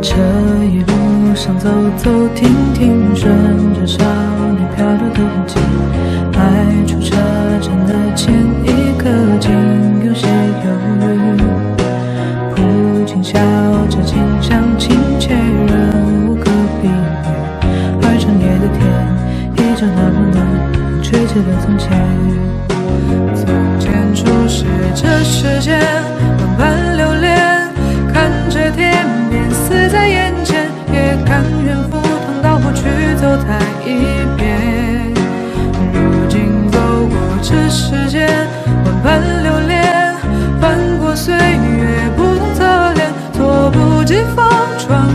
这一路上走走停停，顺着少年漂流的痕迹，迈出车站的前一刻，竟有些犹豫。普京笑着，景象亲切，人无可避免。而长夜的天依旧那么暖，吹起了从前。从前初识这世间，万般流连，看着天边死在眼前，也甘愿赴汤蹈火去走它一遍。如今走过这世间，万般流连，翻过岁月不同侧脸，猝不及防闯